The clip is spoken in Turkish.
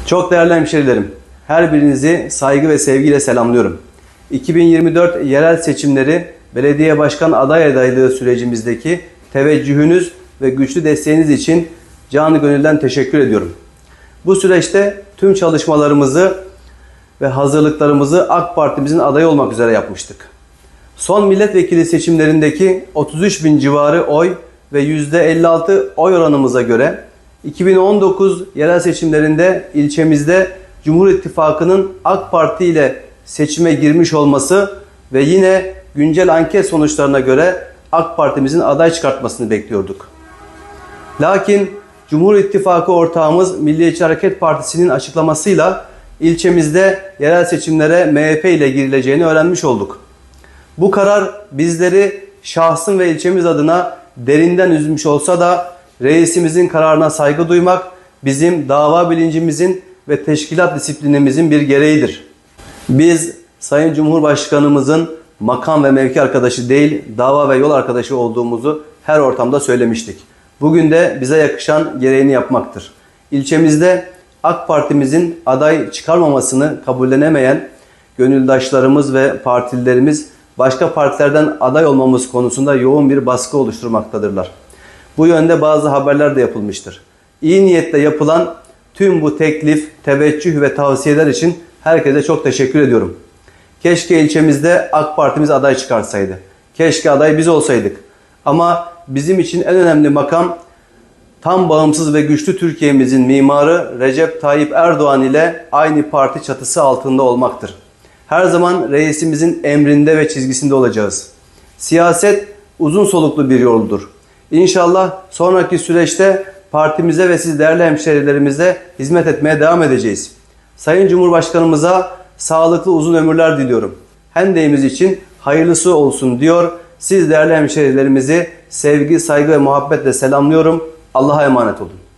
Çok değerli hemşerilerim, her birinizi saygı ve sevgiyle selamlıyorum. 2024 yerel seçimleri belediye başkan adaylığı sürecimizdeki teveccühünüz ve güçlü desteğiniz için canı gönülden teşekkür ediyorum. Bu süreçte tüm çalışmalarımızı ve hazırlıklarımızı AK Parti'mizin adayı olmak üzere yapmıştık. Son milletvekili seçimlerindeki 33 bin civarı oy ve %56 oy oranımıza göre 2019 yerel seçimlerinde ilçemizde Cumhur İttifakı'nın AK Parti ile seçime girmiş olması ve yine güncel anket sonuçlarına göre AK Parti'mizin aday çıkartmasını bekliyorduk. Lakin Cumhur İttifakı ortağımız Milliyetçi Hareket Partisi'nin açıklamasıyla ilçemizde yerel seçimlere MHP ile girileceğini öğrenmiş olduk. Bu karar bizleri şahsım ve ilçemiz adına derinden üzmüş olsa da reisimizin kararına saygı duymak bizim dava bilincimizin ve teşkilat disiplinimizin bir gereğidir. Biz Sayın Cumhurbaşkanımızın makam ve mevki arkadaşı değil, dava ve yol arkadaşı olduğumuzu her ortamda söylemiştik. Bugün de bize yakışan gereğini yapmaktır. İlçemizde AK Parti'mizin aday çıkarmamasını kabullenemeyen gönüldaşlarımız ve partililerimiz başka partilerden aday olmamız konusunda yoğun bir baskı oluşturmaktadırlar. Bu yönde bazı haberler de yapılmıştır. İyi niyetle yapılan tüm bu teklif, teveccüh ve tavsiyeler için herkese çok teşekkür ediyorum. Keşke ilçemizde AK Parti'miz aday çıkarsaydı. Keşke aday biz olsaydık. Ama bizim için en önemli makam tam bağımsız ve güçlü Türkiye'mizin mimarı Recep Tayyip Erdoğan ile aynı parti çatısı altında olmaktır. Her zaman reisimizin emrinde ve çizgisinde olacağız. Siyaset uzun soluklu bir yoldur. İnşallah sonraki süreçte partimize ve siz değerli hemşehrilerimize hizmet etmeye devam edeceğiz. Sayın Cumhurbaşkanımıza sağlıklı uzun ömürler diliyorum. Hendeğimiz için hayırlısı olsun diyor. Siz değerli hemşehrilerimizi sevgi, saygı ve muhabbetle selamlıyorum. Allah'a emanet olun.